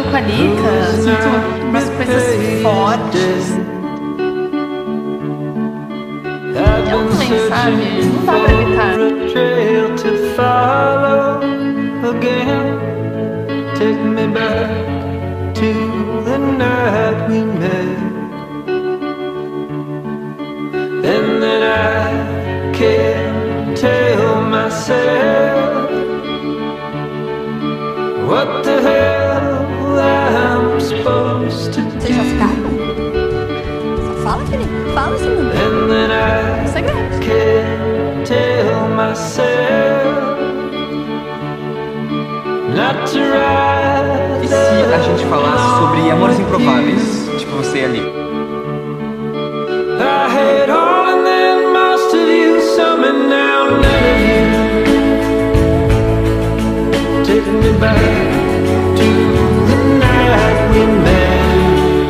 com a Nika, sinto umas coisas fortes. Eu também, sabe? Não dá pra evitar. Take me back to the night we met, and then I can't tell myself what the hell I'm supposed to do. Vocês já ficaram? Só fala, Felipe. Fala, Simone. And then I can't tell myself not to ride. E se a gente falasse sobre amores improváveis? Tipo você ali. I had all and then most of you, some and now none of you. Take me back to the night we met.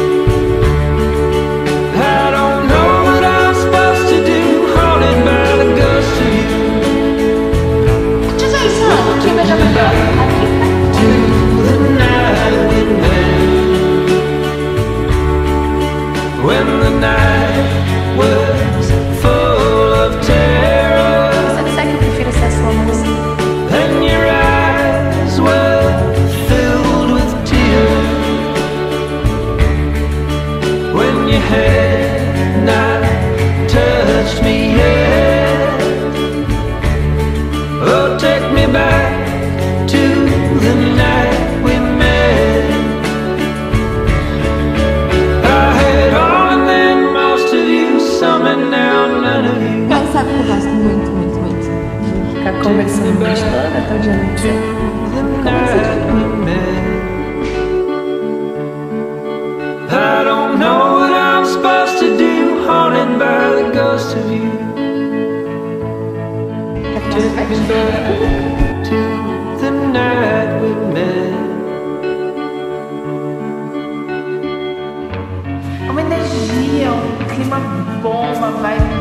I don't know what I'm supposed to do, haunted by the ghost of you. Diz aí, Sam, quem vai já melhor? To the night we met, when the night was full of terror, Você disser que eu prefiro ser a sua música. and your eyes were filled with tears, when you had not touched me yet. Oh, take me back to the night we met. I had all and then most of you, some and now none of you. Mas sabe que eu gosto muito, muito, muito de Ficar conversando o dia todo até o dia amanhecer. The night we met. I don't know what I'm supposed to do, haunted by the ghost of you. Take me back to the night we met. Uma energia, um clima bom, uma vibe